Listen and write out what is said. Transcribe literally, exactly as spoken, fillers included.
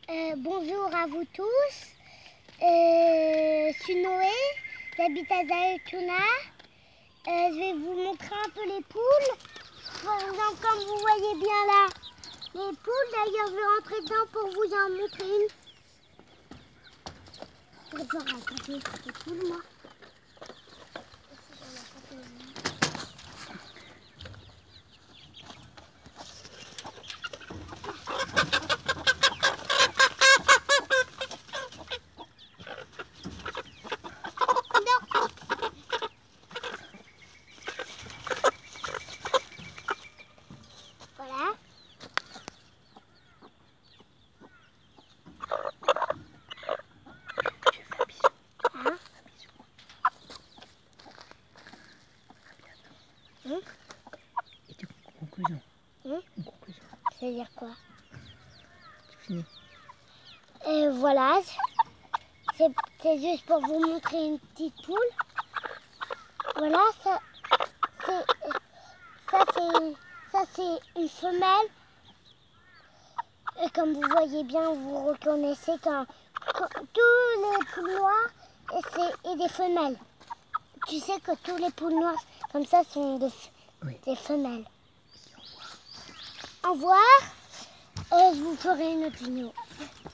Euh, bonjour à vous tous. Euh, je suis Noé, j'habite à Zaytouna. Euh, je vais vous montrer un peu les poules. Par exemple, comme vous voyez bien là, les poules. D'ailleurs, je vais rentrer dedans pour vous en montrer une. Je vais voir les poules, moi. Voilà. Hein? Hum? Et tu conclusion. Hum? Une conclusion. C'est-à-dire quoi? C'est fini. Et voilà. C'est juste pour vous montrer une petite poule. Voilà, ça c'est ça c'est ça c'est une femelle. Et comme vous voyez bien, vous reconnaissez quand, quand tous les poules noires et c'est et des femelles. Tu sais que tous les poules noires comme ça sont des, Oui. des femelles. Au revoir. Au revoir. Et je vous ferai une autre vidéo.